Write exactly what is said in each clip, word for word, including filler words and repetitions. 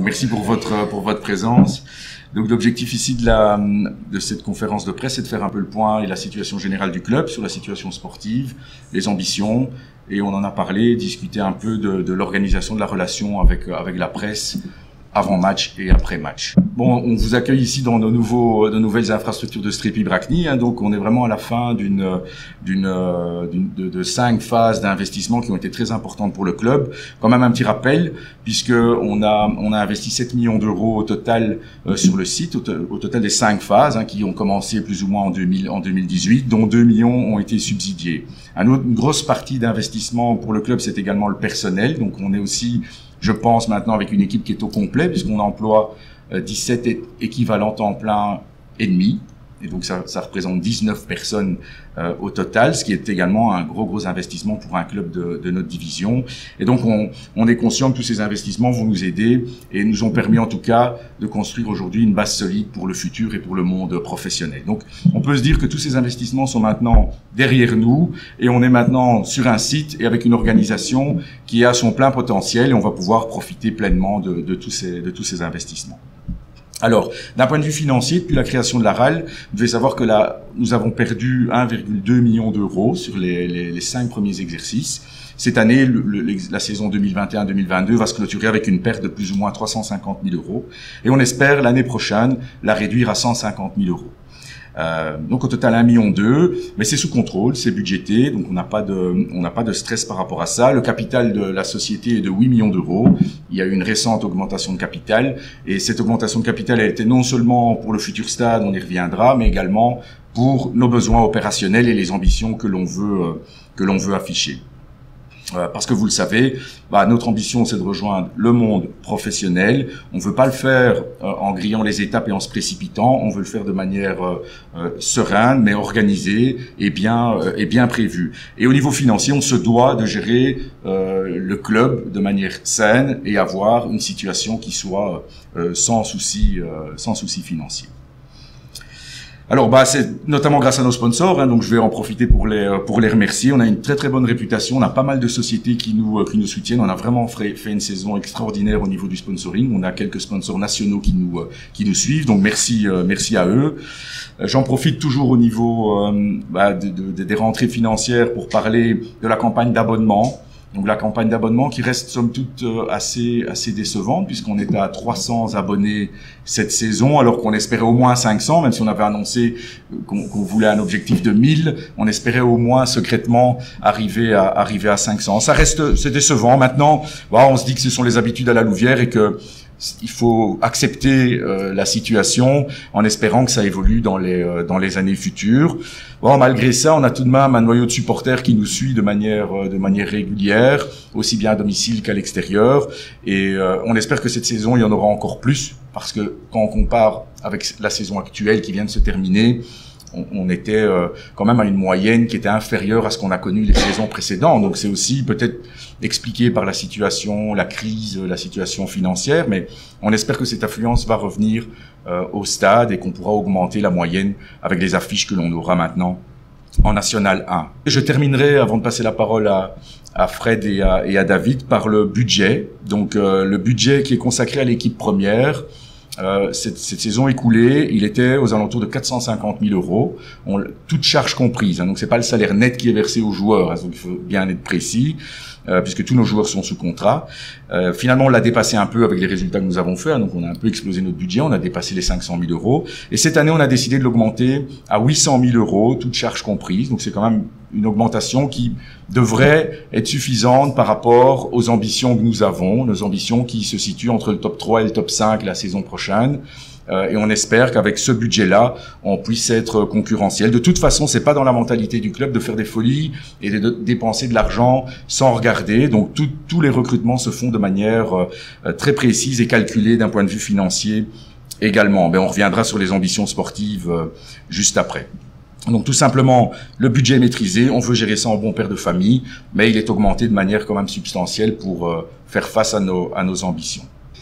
Merci pour votre, pour votre présence. Donc l'objectif ici de, la, de cette conférence de presse, c'est de faire un peu le point et la situation générale du club, sur la situation sportive, les ambitions, et on en a parlé, discuter un peu de, de l'organisation de la relation avec, avec la presse, avant match et après match. Bon, on vous accueille ici dans nos nouveaux, de nouvelles infrastructures de Strépy Bracni, hein, donc on est vraiment à la fin d'une, d'une, d'une de, de cinq phases d'investissement qui ont été très importantes pour le club. Quand même un petit rappel, puisque on a, on a investi sept millions d'euros au total euh, sur le site, au, au total des cinq phases, hein, qui ont commencé plus ou moins en deux mille, en deux mille dix-huit, dont deux millions ont été subsidiés. Un autre, une grosse partie d'investissement pour le club, c'est également le personnel, donc on est aussi, je pense maintenant avec une équipe qui est au complet, puisqu'on emploie euh, dix-sept é équivalents temps plein et demi. Et donc ça, ça représente dix-neuf personnes euh, au total, ce qui est également un gros gros investissement pour un club de, de notre division. Et donc on, on est conscient que tous ces investissements vont nous aider et nous ont permis en tout cas de construire aujourd'hui une base solide pour le futur et pour le monde professionnel. Donc on peut se dire que tous ces investissements sont maintenant derrière nous et on est maintenant sur un site et avec une organisation qui a son plein potentiel et on va pouvoir profiter pleinement de, de, tous, ces, de tous ces investissements. Alors, d'un point de vue financier, depuis la création de la R A L, vous devez savoir que là, nous avons perdu un virgule deux million d'euros sur les, les, les cinq premiers exercices. Cette année, le, le, la saison deux mille vingt et un deux mille vingt-deux va se clôturer avec une perte de plus ou moins trois cent cinquante mille euros. Et on espère, l'année prochaine, la réduire à cent cinquante mille euros. Euh, donc au total un million deux, mais c'est sous contrôle, c'est budgété, donc on n'a pas de, on n'a pas de stress par rapport à ça. Le capital de la société est de huit millions d'euros. Il y a eu une récente augmentation de capital et cette augmentation de capital a été non seulement pour le futur stade, on y reviendra, mais également pour nos besoins opérationnels et les ambitions que l'on veut, euh, que l'on veut afficher. Euh, parce que vous le savez, bah, notre ambition c'est de rejoindre le monde professionnel. On ne veut pas le faire euh, en grillant les étapes et en se précipitant. On veut le faire de manière euh, euh, sereine, mais organisée et bien euh, et bien prévue. Et au niveau financier, on se doit de gérer euh, le club de manière saine et avoir une situation qui soit euh, sans souci euh, sans souci financier. Alors, bah, c'est notamment grâce à nos sponsors, hein, donc je vais en profiter pour les pour les remercier. On a une très très bonne réputation, on a pas mal de sociétés qui nous qui nous soutiennent. On a vraiment fait, fait une saison extraordinaire au niveau du sponsoring. On a quelques sponsors nationaux qui nous qui nous suivent, donc merci euh, merci à eux. J'en profite toujours au niveau euh, bah, de, de, des rentrées financières pour parler de la campagne d'abonnement. Donc la campagne d'abonnement qui reste somme toute assez assez décevante puisqu'on était à trois cents abonnés cette saison alors qu'on espérait au moins cinq cents, même si on avait annoncé qu'on qu'on voulait un objectif de mille, on espérait au moins secrètement arriver à arriver à cinq cents. Ça reste c'est décevant. Maintenant, voilà, on se dit que ce sont les habitudes à la Louvière et que il faut accepter euh, la situation en espérant que ça évolue dans les euh, dans les années futures. Bon, malgré ça, on a tout de même un noyau de supporters qui nous suit de manière euh, de manière régulière, aussi bien à domicile qu'à l'extérieur. Et euh, on espère que cette saison, il y en aura encore plus, parce que quand on compare avec la saison actuelle qui vient de se terminer, on, on était euh, quand même à une moyenne qui était inférieure à ce qu'on a connu les saisons précédentes. Donc c'est aussi peut-être expliqué par la situation, la crise, la situation financière, mais on espère que cette affluence va revenir euh, au stade et qu'on pourra augmenter la moyenne avec les affiches que l'on aura maintenant en National un. Et je terminerai, avant de passer la parole à, à Fred et à, et à David, par le budget. Donc euh, le budget qui est consacré à l'équipe première. Euh, cette, cette saison écoulée, il était aux alentours de quatre cent cinquante mille euros, on, toutes charges comprises. Hein, donc c'est pas le salaire net qui est versé aux joueurs, hein, donc il faut bien être précis, euh, puisque tous nos joueurs sont sous contrat. Euh, finalement, on l'a dépassé un peu avec les résultats que nous avons faits, hein, donc on a un peu explosé notre budget, on a dépassé les cinq cent mille euros. Et cette année, on a décidé de l'augmenter à huit cent mille euros, toutes charges comprises. Donc c'est quand même une augmentation qui devrait être suffisante par rapport aux ambitions que nous avons, nos ambitions qui se situent entre le top trois et le top cinq la saison prochaine. Euh, et on espère qu'avec ce budget-là, on puisse être concurrentiel. De toute façon, c'est pas dans la mentalité du club de faire des folies et de dépenser de l'argent sans regarder. Donc tout, tous les recrutements se font de manière euh, très précise et calculée d'un point de vue financier également. Ben, on reviendra sur les ambitions sportives euh, juste après. Donc tout simplement, le budget est maîtrisé, on veut gérer ça en bon père de famille, mais il est augmenté de manière quand même substantielle pour euh, faire face à nos, à nos ambitions.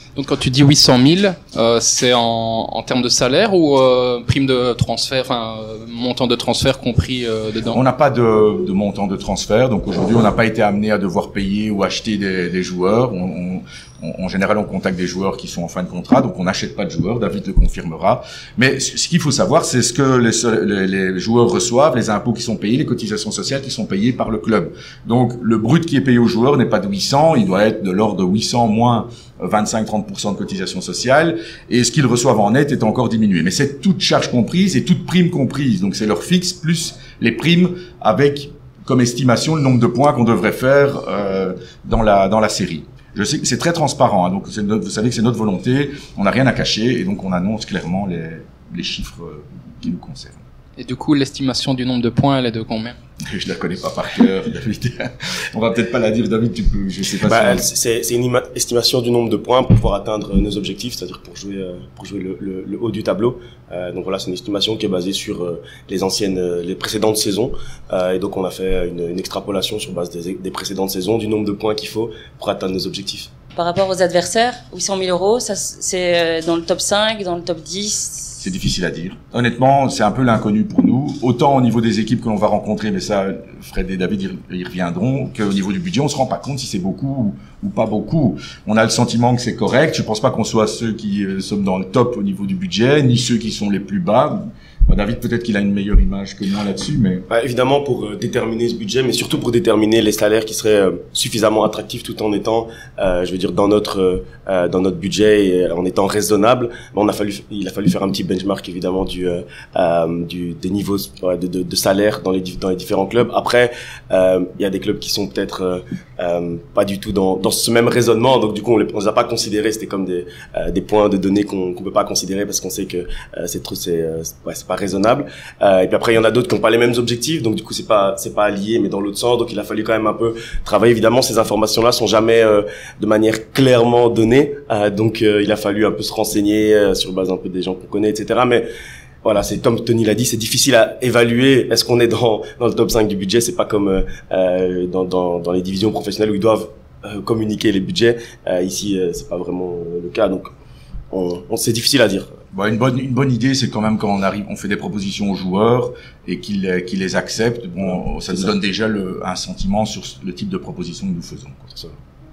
Donc quand tu dis huit cent mille, euh, c'est en, en termes de salaire ou euh, prime de transfert, enfin euh, montant de transfert compris euh, dedans? On n'a pas de, de montant de transfert, donc aujourd'hui on n'a pas été amené à devoir payer ou acheter des, des joueurs. On, on, on, en général, on contacte des joueurs qui sont en fin de contrat, donc on n'achète pas de joueurs. David le confirmera. Mais ce qu'il faut savoir, c'est ce que les, les, les joueurs reçoivent, les impôts qui sont payés, les cotisations sociales qui sont payées par le club. Donc le brut qui est payé aux joueurs n'est pas de huit cents, il doit être de l'ordre de huit cents moins vingt-cinq à trente pour cent de cotisations sociales, et ce qu'ils reçoivent en net est encore diminué. Mais c'est toute charge comprise et toute prime comprise. Donc c'est leur fixe plus les primes avec comme estimation le nombre de points qu'on devrait faire euh, dans la dans la série. Je sais que c'est très transparent, hein, donc c'est notre, vous savez que c'est notre volonté, on n'a rien à cacher et donc on annonce clairement les, les chiffres qui nous concernent. Et du coup, l'estimation du nombre de points, elle est de combien? Je la connais pas par cœur, David. On va peut-être pas la dire, David, tu peux, je sais pas bah, si... C'est, c'est une estimation du nombre de points pour pouvoir atteindre nos objectifs, c'est-à-dire pour jouer, pour jouer le, le, le haut du tableau. Euh, donc voilà, c'est une estimation qui est basée sur euh, les anciennes, euh, les précédentes saisons. Euh, et donc on a fait une, une extrapolation sur base des, des précédentes saisons du nombre de points qu'il faut pour atteindre nos objectifs. Par rapport aux adversaires, huit cent mille euros, ça, c'est dans le top cinq, dans le top dix? C'est difficile à dire. Honnêtement, c'est un peu l'inconnu pour nous. Autant au niveau des équipes que l'on va rencontrer, mais ça, Fred et David y reviendront, qu'au niveau du budget, on se rend pas compte si c'est beaucoup ou, ou pas beaucoup. On a le sentiment que c'est correct. Je pense pas qu'on soit ceux qui euh, sommes dans le top au niveau du budget, ni ceux qui sont les plus bas. David, peut-être qu'il a une meilleure image que moi là-dessus, mais... Bah, évidemment, pour euh, déterminer ce budget, mais surtout pour déterminer les salaires qui seraient euh, suffisamment attractifs tout en étant, euh, je veux dire, dans notre euh, dans notre budget et en étant raisonnable. On a fallu, il a fallu faire un petit benchmark évidemment du euh, euh, du des niveaux de, de, de salaire dans les dans les différents clubs. Après, euh, il y a des clubs qui sont peut-être euh, euh, pas du tout dans dans ce même raisonnement, donc du coup on les on les a pas considérés. C'était comme des euh, des points de données qu'on qu'on peut pas considérer parce qu'on sait que euh, c'est trop c'est euh, ouais, c'est pas raisonnable. Euh, et puis après il y en a d'autres qui n'ont pas les mêmes objectifs, donc du coup c'est pas c'est pas lié mais dans l'autre sens. Donc il a fallu quand même un peu travailler. Évidemment ces informations là sont jamais euh, de manière clairement donnée, euh, donc euh, il a fallu un peu se renseigner euh, sur base un peu des gens qu'on connaît, etc. Mais voilà, c'est comme Tony l'a dit, c'est difficile à évaluer. Est-ce qu'on est dans dans le top cinq du budget? C'est pas comme euh, dans dans dans les divisions professionnelles où ils doivent euh, communiquer les budgets. Euh, ici euh, c'est pas vraiment le cas, donc on, on c'est difficile à dire. Bon, une bonne une bonne idée, c'est quand même quand on arrive, on fait des propositions aux joueurs et qu'ils qu'ils les acceptent. Bon, ça nous donne déjà le, un sentiment sur le type de proposition que nous faisons. C'est ça.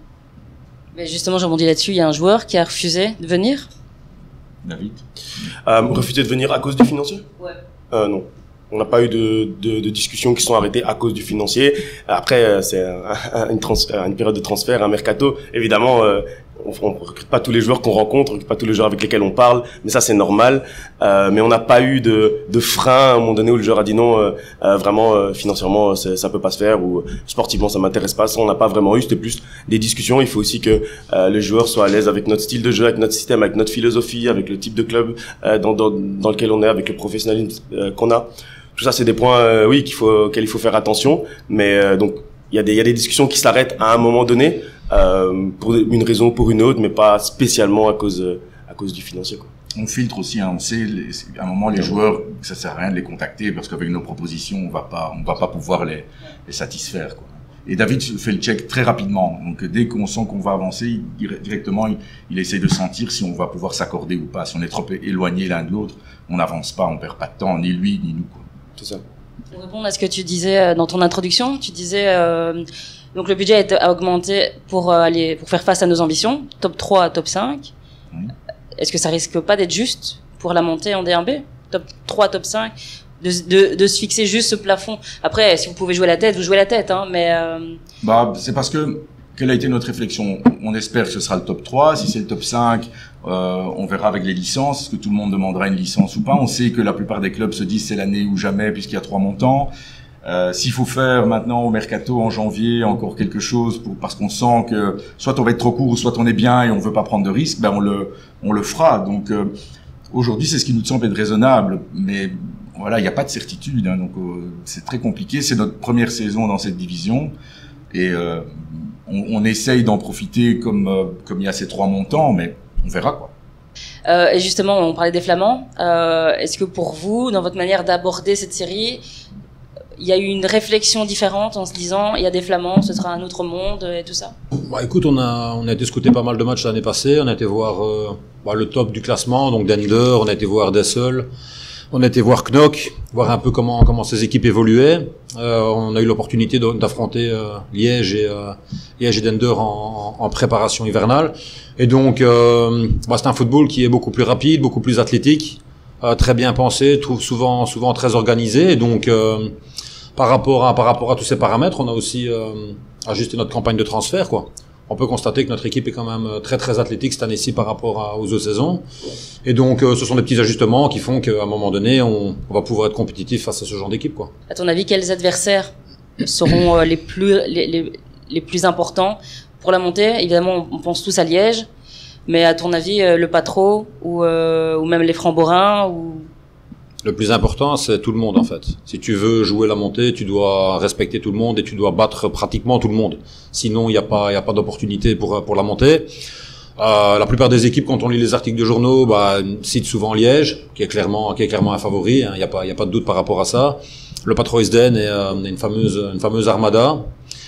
Mais justement, je rebondis là-dessus. Il y a un joueur qui a refusé de venir. David. Euh, refusé de venir à cause du financier? Ouais. Euh, non. On n'a pas eu de, de, de discussions qui sont arrêtées à cause du financier. Après, c'est un, un, une, trans, une période de transfert, un mercato. Évidemment, euh, on ne recrute pas tous les joueurs qu'on rencontre, on recrute pas tous les joueurs avec lesquels on parle, mais ça c'est normal. Euh, mais on n'a pas eu de, de frein à un moment donné où le joueur a dit non, euh, euh, vraiment euh, financièrement ça peut pas se faire, ou sportivement ça m'intéresse pas. Ça on n'a pas vraiment eu, c'était plus des discussions. Il faut aussi que euh, les joueurs soient à l'aise avec notre style de jeu, avec notre système, avec notre philosophie, avec le type de club euh, dans, dans, dans lequel on est, avec le professionnalisme euh, qu'on a. Tout ça c'est des points euh, oui qu'il faut auxquels il faut faire attention. Mais euh, donc il y a des il y a des discussions qui s'arrêtent à un moment donné. Euh, pour une raison ou pour une autre, mais pas spécialement à cause euh, à cause du financier, quoi. On filtre aussi, hein, on sait les, à un moment les joueurs, ça sert à rien de les contacter parce qu'avec nos propositions, on va pas on va pas pouvoir les, les satisfaire, quoi. Et David fait le check très rapidement, donc dès qu'on sent qu'on va avancer, il, directement il, il essaie de sentir si on va pouvoir s'accorder ou pas. Si on est trop éloigné l'un de l'autre, on n'avance pas, on perd pas de temps, ni lui ni nous, quoi. C'est ça. Pour répondre à ce que tu disais dans ton introduction, tu disais euh, donc le budget a augmenté pour euh, aller pour faire face à nos ambitions, top trois à top cinq. Mmh. Est-ce que ça risque pas d'être juste pour la montée en D un B, top trois, top cinq, de, de, de se fixer juste ce plafond? Après, si vous pouvez jouer la tête, vous jouez la tête, hein, mais euh... bah c'est parce que quelle a été notre réflexion? On espère que ce sera le top trois. Si c'est le top cinq, euh, on verra avec les licences. Est-ce que tout le monde demandera une licence ou pas? On sait que la plupart des clubs se disent c'est l'année ou jamais puisqu'il y a trois montants. Euh, s'il faut faire maintenant au mercato en janvier encore quelque chose pour, parce qu'on sent que soit on va être trop court ou soit on est bien et on veut pas prendre de risques, ben on le on le fera. Donc euh, aujourd'hui c'est ce qui nous semble être raisonnable, mais voilà, il n'y a pas de certitude, hein, donc euh, c'est très compliqué. C'est notre première saison dans cette division et euh, on, on essaye d'en profiter comme euh, comme il y a ces trois montants, mais on verra, quoi. Euh, et justement, on parlait des Flamands. Euh, est-ce que pour vous, dans votre manière d'aborder cette série, il y a eu une réflexion différente en se disant il y a des Flamands, ce sera un autre monde et tout ça? Bah, écoute, on a, on a été scouter pas mal de matchs l'année passée. On a été voir euh, bah, le top du classement, donc Dender, on a été voir Dessel, on a été voir Knock, voir un peu comment comment ces équipes évoluaient. Euh, on a eu l'opportunité d'affronter euh, Liège et euh, Liège et Dender en, en préparation hivernale. Et donc, euh, bah, c'est un football qui est beaucoup plus rapide, beaucoup plus athlétique, euh, très bien pensé, trouve souvent souvent très organisé. Et donc, euh, par rapport à par rapport à tous ces paramètres, on a aussi euh, ajusté notre campagne de transfert, quoi. On peut constater que notre équipe est quand même très très athlétique cette année-ci par rapport à, aux autres saisons. Et donc, euh, ce sont des petits ajustements qui font qu'à un moment donné, on, on va pouvoir être compétitif face à ce genre d'équipe, quoi. À ton avis, quels adversaires seront euh, les plus les, les, les plus importants pour la montée? Évidemment, on pense tous à Liège, mais à ton avis, euh, le Patro ou euh, ou même les Francs-Borins ou... Le plus important, c'est tout le monde, en fait. Si tu veux jouer la montée, tu dois respecter tout le monde et tu dois battre pratiquement tout le monde. Sinon, il n'y a pas, il y a pas d'opportunité pour pour la montée. Euh, la plupart des équipes, quand on lit les articles de journaux, bah, citent souvent Liège, qui est clairement, qui est clairement un favori. Hein. Il n'y a pas, il y a pas de doute par rapport à ça. Le Patro Isden est euh, une fameuse, une fameuse armada.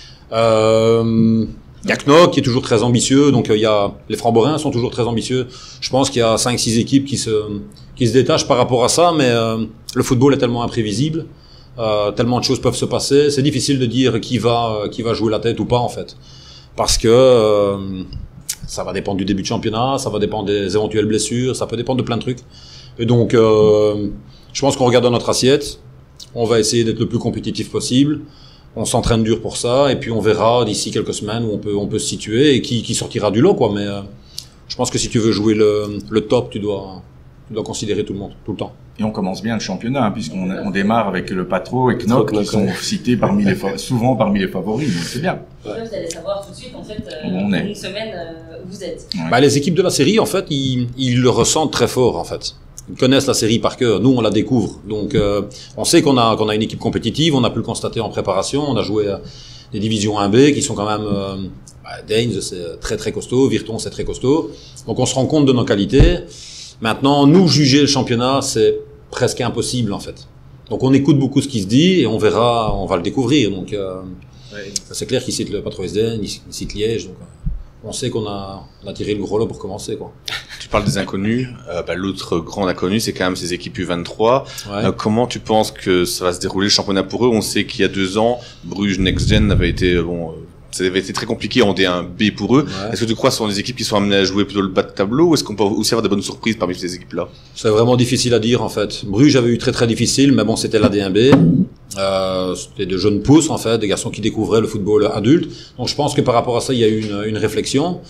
Euh, Il y a Knock qui est toujours très ambitieux, donc il y a les Francs-Borins sont toujours très ambitieux. Je pense qu'il y a cinq six équipes qui se qui se détachent par rapport à ça, mais euh, le football est tellement imprévisible, euh, tellement de choses peuvent se passer, c'est difficile de dire qui va qui va jouer la tête ou pas en fait, parce que euh, ça va dépendre du début de championnat, ça va dépendre des éventuelles blessures, ça peut dépendre de plein de trucs. Et donc euh, je pense qu'on regarde dans notre assiette, on va essayer d'être le plus compétitif possible. On s'entraîne dur pour ça, et puis on verra d'ici quelques semaines où on peut on peut se situer et qui qui sortira du lot, quoi. Mais euh, je pense que si tu veux jouer le le top, tu dois tu dois considérer tout le monde tout le temps. Et on commence bien le championnat, hein, puisqu'on on démarre avec le Patro et Knock qui sont cités parmi les souvent parmi les favoris, donc c'est bien. Ouais. Vous allez savoir tout de suite en fait euh, on est. une semaine euh, où vous êtes. Ouais. Bah, les équipes de la série, en fait, ils ils le ressentent très fort, en fait. Ils connaissent la série par cœur. Nous, on la découvre. Donc, euh, on sait qu'on a qu'on a une équipe compétitive. On a pu le constater en préparation. On a joué euh, des divisions un B qui sont quand même. Euh, bah, Daines, c'est très très costaud. Virton, c'est très costaud. Donc, on se rend compte de nos qualités. Maintenant, nous juger le championnat, c'est presque impossible en fait. Donc, on écoute beaucoup ce qui se dit et on verra. On va le découvrir. Donc, euh, ouais. C'est clair qu'ils citent le Patro Isden, ils citent Liège. Donc, euh, on sait qu'on a, on a tiré le gros lot pour commencer, quoi. Tu parles des inconnus. Euh, bah, l'autre grand inconnu, c'est quand même ces équipes U vingt-trois. Ouais. Euh, comment tu penses que ça va se dérouler le championnat pour eux? On sait qu'il y a deux ans, Bruges Next Gen avait été bon, euh, ça avait été très compliqué en D un B pour eux. Ouais. Est-ce que tu crois que ce sont des équipes qui sont amenées à jouer plutôt le bas de tableau, ou est-ce qu'on peut aussi avoir des bonnes surprises parmi ces équipes-là? C'est vraiment difficile à dire en fait. Bruges avait eu très très difficile, mais bon, c'était la D un B. Euh, c'était de jeunes pousses en fait, des garçons qui découvraient le football adulte. Donc je pense que par rapport à ça, il y a eu une, une réflexion.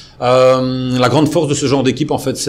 Euh, la grande force de ce genre d'équipe, en fait, c'est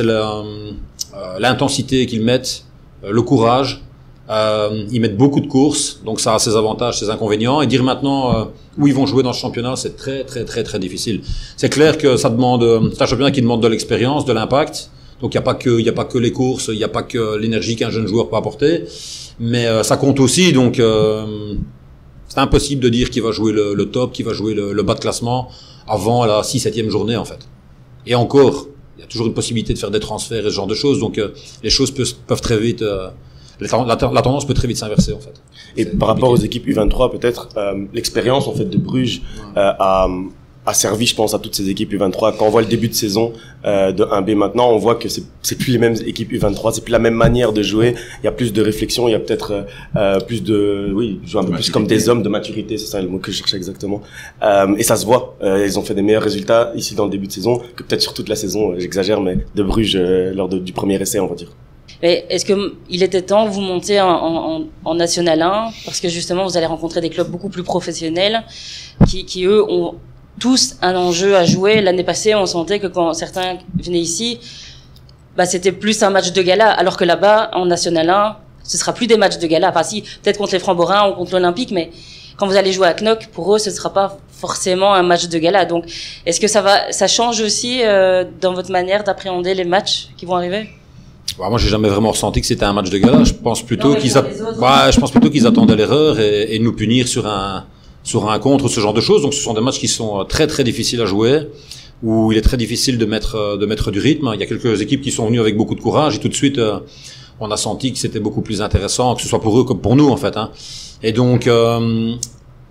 l'intensité euh, qu'ils mettent, euh, le courage. Euh, ils mettent beaucoup de courses, donc ça a ses avantages, ses inconvénients. Et dire maintenant euh, où ils vont jouer dans ce championnat, c'est très, très, très, très difficile. C'est clair que ça demande, c'est un championnat qui demande de l'expérience, de l'impact. Donc il n'y a pas que, il y a pas que les courses, il n'y a pas que l'énergie qu'un jeune joueur peut apporter, mais euh, ça compte aussi. Donc euh, c'est impossible de dire qui va jouer le, le top, qui va jouer le, le bas de classement avant la six septième journée en fait. Et encore, il y a toujours une possibilité de faire des transferts et ce genre de choses. Donc, euh, les choses peuvent, peuvent très vite, euh, la, la, la tendance peut très vite s'inverser, en fait. Et par rapport aux équipes U vingt-trois, peut-être, euh, l'expérience, en fait, de Bruges, euh, a, a servi, je pense, à toutes ces équipes U vingt-trois. Quand on voit le début de saison, euh, de un B maintenant, on voit que c'est, c'est plus les mêmes équipes U vingt-trois, c'est plus la même manière de jouer. Il y a plus de réflexion, il y a peut-être, euh, plus de, oui, jouer un peu plus comme des hommes, de maturité, c'est ça le mot que je cherchais exactement. Euh, et ça se voit. Euh, ils ont fait des meilleurs résultats ici dans le début de saison que peut-être sur toute la saison, j'exagère, mais de Bruges, euh, lors de, du premier essai, on va dire. Mais est-ce que il était temps que vous montiez en, en, en National un, parce que justement vous allez rencontrer des clubs beaucoup plus professionnels qui, qui eux ont tous un enjeu à jouer. L'année passée, on sentait que quand certains venaient ici, bah c'était plus un match de gala, alors que là-bas en National un, ce sera plus des matchs de gala. Enfin si, peut-être contre les Francs-Borins ou contre l'Olympique, mais quand vous allez jouer à Knock, pour eux, ce sera pas forcément un match de gala. Donc, est-ce que ça va, ça change aussi euh, dans votre manière d'appréhender les matchs qui vont arriver? Bah, moi, j'ai jamais vraiment ressenti que c'était un match de gala. Je pense plutôt non, qu'ils, a... bah, je pense plutôt qu'ils attendaient l'erreur et, et nous punir sur un, sur un contre, ce genre de choses. Donc, ce sont des matchs qui sont très très difficiles à jouer, où il est très difficile de mettre, de mettre du rythme. Il y a quelques équipes qui sont venues avec beaucoup de courage et tout de suite, euh, on a senti que c'était beaucoup plus intéressant, que ce soit pour eux comme pour nous, en fait, hein. Et donc, euh,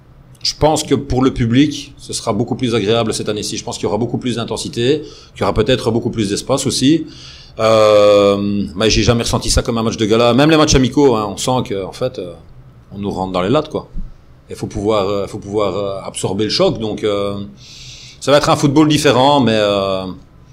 je pense que pour le public, ce sera beaucoup plus agréable cette année-ci. Je pense qu'il y aura beaucoup plus d'intensité, qu'il y aura peut-être beaucoup plus d'espace aussi. Euh, mais j'ai jamais ressenti ça comme un match de gala. Même les matchs amicaux, hein, on sent que en fait, euh, on nous rentre dans les lattes, quoi. Il faut pouvoir, euh, faut pouvoir euh, absorber le choc. Donc, euh, ça va être un football différent, mais euh,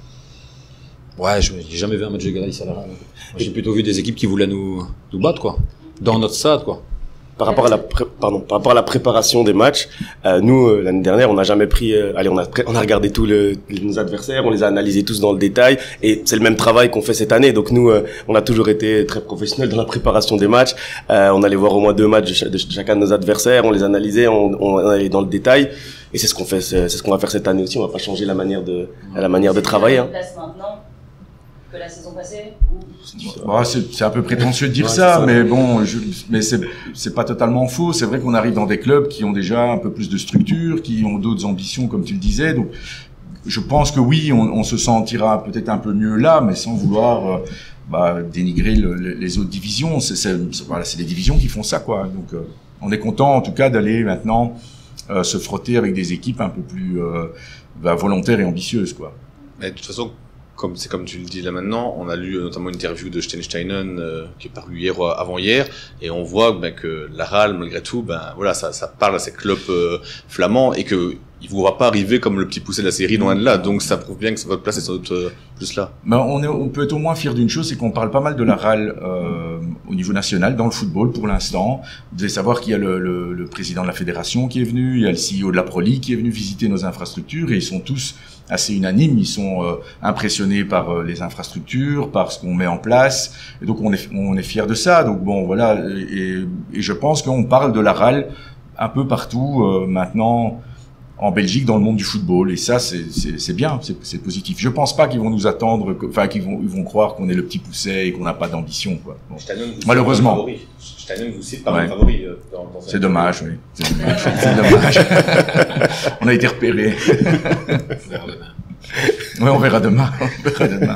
ouais, je j'ai jamais vu un match de gala ici à la Reine. J'ai plutôt vu des équipes qui voulaient nous, nous battre, quoi, dans notre stade, quoi. Par rapport à la pré- pardon, par rapport à la préparation des matchs, euh, nous euh, l'année dernière, on n'a jamais pris. Euh, allez, on a pré- on a regardé tous le, nos adversaires, on les a analysés tous dans le détail, et c'est le même travail qu'on fait cette année. Donc nous, euh, on a toujours été très professionnels dans la préparation des matchs. Euh, on allait voir au moins deux matchs de, ch- de ch- chacun de nos adversaires, on les analysait, on, on allait dans le détail, et c'est ce qu'on fait, c'est, c'est ce qu'on va faire cette année aussi. On va pas changer la manière de la manière de travailler. Hein. Place maintenant que la saison passée ou... Bah, c'est, c'est un peu prétentieux de dire Ouais, ça, ça, mais bon, je, mais c'est, c'est pas totalement faux. C'est vrai qu'on arrive dans des clubs qui ont déjà un peu plus de structure, qui ont d'autres ambitions, comme tu le disais. Donc, je pense que oui, on, on se sentira peut-être un peu mieux là, mais sans vouloir euh, bah, dénigrer le, le, les autres divisions. C'est, c'est, c'est, voilà, c'est les divisions qui font ça, quoi. Donc, euh, on est content, en tout cas, d'aller maintenant euh, se frotter avec des équipes un peu plus euh, bah, volontaires et ambitieuses, quoi. Mais de toute façon, comme c'est comme tu le dis là maintenant, on a lu notamment une interview de Steinsteinen euh, qui est parue hier ou avant-hier, et on voit ben, que la R A L, malgré tout, ben voilà, ça, ça parle à ces clubs euh, flamands, et que il ne pourra pas arriver comme le petit poussé de la série loin de là. Donc ça prouve bien que votre place est sans doute euh, plus là. Mais on, est, on peut être au moins fier d'une chose, c'est qu'on parle pas mal de la R A L euh, au niveau national, dans le football pour l'instant. Vous devez savoir qu'il y a le, le, le président de la fédération qui est venu, il y a le C E O de la Pro League qui est venu visiter nos infrastructures, et ils sont tous assez unanimes, ils sont euh, impressionnés par euh, les infrastructures, par ce qu'on met en place, et donc on est, on est fiers de ça. Donc bon, voilà, et, et je pense qu'on parle de la R A L un peu partout euh, maintenant en Belgique, dans le monde du football, et ça c'est, c'est, c'est bien, c'est, c'est positif. Je pense pas qu'ils vont nous attendre, enfin qu'ils vont, ils vont croire qu'on est le petit pousset et qu'on n'a pas d'ambition, quoi. Bon. Malheureusement. Steinen vous cite par Ouais. un favori. Euh, dans, dans C'est dommage, oui. C'est dommage. C'est dommage. On a été repérés. Oui, on verra demain. On verra demain.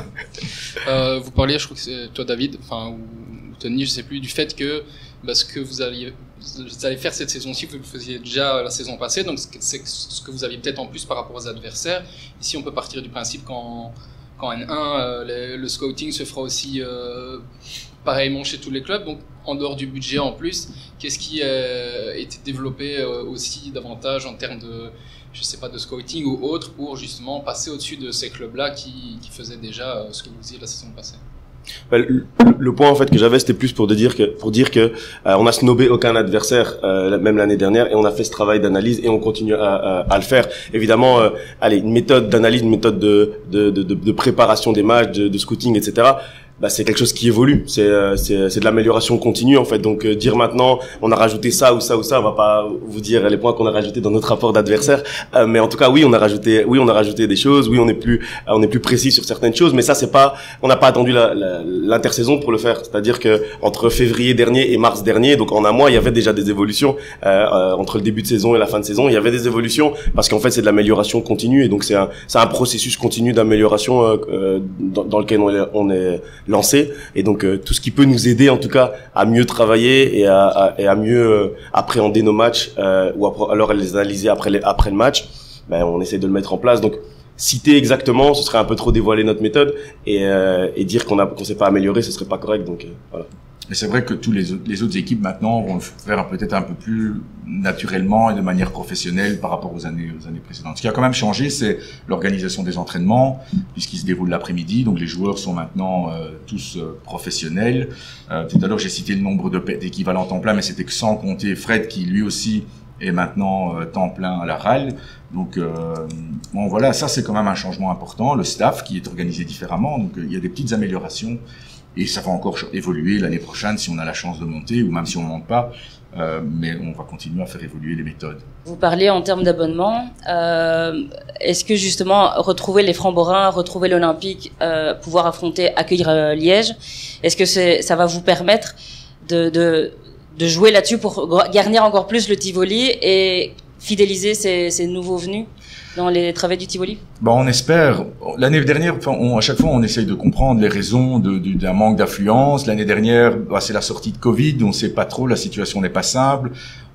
Euh, vous parliez, je crois que c'est toi David, enfin ou Tony, je sais plus, du fait que bah, ce que vous alliez, vous allez faire cette saison-ci, vous le faisiez déjà la saison passée, donc c'est ce que vous aviez peut-être en plus par rapport aux adversaires. Ici, on peut partir du principe qu'en qu'en N un, euh, le, le scouting se fera aussi euh, pareillement chez tous les clubs. Donc, en dehors du budget en plus, qu'est-ce qui euh, a été développé euh, aussi davantage en termes de, je sais pas, de scouting ou autre, pour justement passer au-dessus de ces clubs-là qui, qui faisaient déjà euh, ce que vous faisiez la saison passée? Ben, le, le point en fait que j'avais, c'était plus pour de dire que pour dire que euh, on a snobé aucun adversaire euh, même l'année dernière, et on a fait ce travail d'analyse et on continue à, à, à le faire. Évidemment, euh, allez, une méthode d'analyse, une méthode de de, de, de préparation des matchs, de, de scouting, et cetera. Bah, c'est quelque chose qui évolue, c'est euh, c'est c'est de l'amélioration continue en fait. Donc euh, dire maintenant on a rajouté ça ou ça ou ça, on va pas vous dire les points qu'on a rajoutés dans notre rapport d'adversaire, euh, mais en tout cas oui, on a rajouté oui, on a rajouté des choses, oui, on est plus on est plus précis sur certaines choses, mais ça c'est pas on n'a pas attendu la, la, l'intersaison pour le faire. C'est-à-dire que entre février dernier et mars dernier, donc en un mois, il y avait déjà des évolutions euh, euh, entre le début de saison et la fin de saison, il y avait des évolutions parce qu'en fait c'est de l'amélioration continue, et donc c'est un c'est un processus continu d'amélioration euh, euh, dans, dans lequel on est, on est lancé, et donc euh, tout ce qui peut nous aider en tout cas à mieux travailler et à, à, et à mieux euh, appréhender nos matchs euh, ou à, alors à les analyser après les, après le match, ben on essaie de le mettre en place. Donc citer exactement, ce serait un peu trop dévoiler notre méthode, et, euh, et dire qu'on a qu'on s'est pas amélioré, ce serait pas correct. Donc euh, voilà. Mais c'est vrai que tous les autres, les autres équipes maintenant vont le faire peut-être un peu plus naturellement et de manière professionnelle par rapport aux années, aux années précédentes. Ce qui a quand même changé, c'est l'organisation des entraînements, puisqu'ils se déroulent l'après-midi. Donc les joueurs sont maintenant euh, tous euh, professionnels. Euh, tout à l'heure, j'ai cité le nombre de, d'équivalents temps plein, mais c'était que sans compter Fred, qui lui aussi est maintenant euh, temps plein à la R A L. Donc euh, bon, voilà, ça c'est quand même un changement important. Le staff qui est organisé différemment. Donc euh, il y a des petites améliorations. Et ça va encore évoluer l'année prochaine si on a la chance de monter, ou même si on ne monte pas, euh, mais on va continuer à faire évoluer les méthodes. Vous parlez en termes d'abonnement. Euh, est-ce que justement retrouver les Francs-Borins, retrouver l'Olympique, euh, pouvoir affronter, accueillir euh, Liège, est-ce que c'est, ça va vous permettre de, de, de jouer là-dessus pour garnir encore plus le Tivoli et fidéliser ces, ces nouveaux venus dans les travées du Tivoli? Bon, on espère. L'année dernière, enfin, on, à chaque fois, on essaye de comprendre les raisons de, de, d'un manque d'affluence. L'année dernière, bah, c'est la sortie de Covid, on ne sait pas trop, la situation n'est pas simple.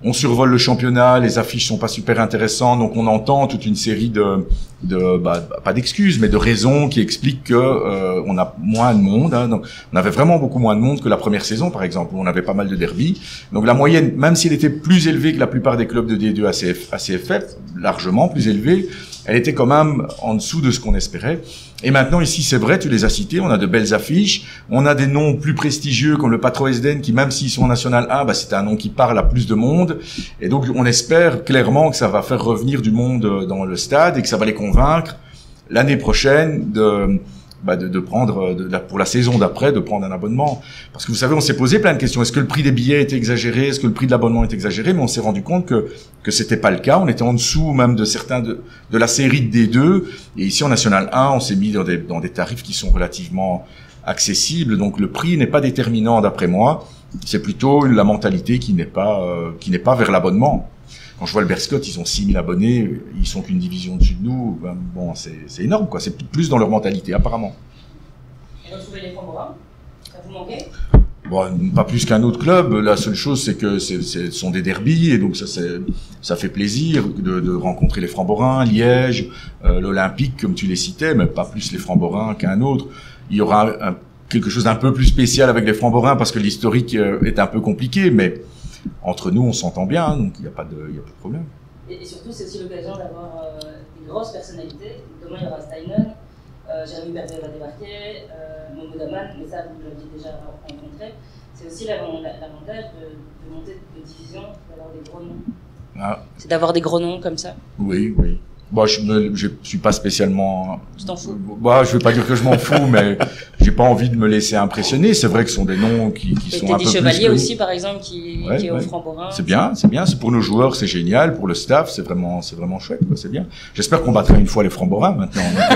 on survole le championnat, les affiches sont pas super intéressantes, donc on entend toute une série de, de bah, pas d'excuses, mais de raisons qui expliquent que euh, on a moins de monde. Hein. Donc, on avait vraiment beaucoup moins de monde que la première saison, par exemple, où on avait pas mal de derbies. Donc la moyenne, même si elle était plus élevée que la plupart des clubs de D deux A C F, A C F F, largement plus élevée, elle était quand même en dessous de ce qu'on espérait. Et maintenant, ici, c'est vrai, tu les as cités, on a de belles affiches, on a des noms plus prestigieux comme le Patro Esden, qui même s'ils sont en National un, bah, c'est un nom qui parle à plus de monde. Et donc, on espère clairement que ça va faire revenir du monde dans le stade et que ça va les convaincre l'année prochaine de... Bah de, de prendre de, de, pour la saison d'après de prendre un abonnement, parce que vous savez, on s'est posé plein de questions. Est-ce que le prix des billets est exagéré, est-ce que le prix de l'abonnement est exagéré? Mais on s'est rendu compte que que c'était pas le cas. On était en dessous même de certains de de la série de D deux, et ici en National un, on s'est mis dans des dans des tarifs qui sont relativement accessibles. Donc le prix n'est pas déterminant d'après moi, c'est plutôt la mentalité qui n'est pas euh, qui n'est pas vers l'abonnement. Quand je vois le Berscott, ils ont six mille abonnés, ils sont qu'une division dessus de nous. Ben, bon, c'est, c'est énorme, quoi. C'est plus dans leur mentalité, apparemment. Et retrouver les Francs-Borins, ça vous manquait? Bon, pas plus qu'un autre club. La seule chose, c'est que c'est, c'est, ce sont des derbies, et donc ça, c'est, ça fait plaisir de, de rencontrer les Francs-Borins, Liège, euh, l'Olympique, comme tu les citais, mais pas plus les Francs-Borins qu'un autre. Il y aura un, quelque chose d'un peu plus spécial avec les Francs-Borins, parce que l'historique est un peu compliqué, mais entre nous, on s'entend bien, hein, donc il n'y a pas de, il y a pas de problème. Et, et surtout, c'est aussi l'occasion d'avoir euh, des grosses personnalités. Demain, il y aura Steinen, euh, Jérémy Berger va débarquer, euh, Momo Daman, mais ça, vous l'aviez déjà rencontré. C'est aussi l'avantage de, de monter de division, d'avoir des gros noms. Ah. C'est d'avoir des gros noms comme ça. Oui, oui. Bon, je me, je suis pas spécialement. Tu t'en fous? Bah, je vais pas dire que je m'en fous, mais j'ai pas envie de me laisser impressionner. C'est vrai que ce sont des noms qui, qui sont un peu plus. Chevalier aussi, par exemple, qui, ouais, qui est ouais. au Francs-Borins. C'est bien, c'est bien. C'est pour nos joueurs, c'est génial. Pour le staff, c'est vraiment, c'est vraiment chouette, quoi. C'est bien. J'espère qu'on battra une fois les Francs-Borins maintenant. Donc,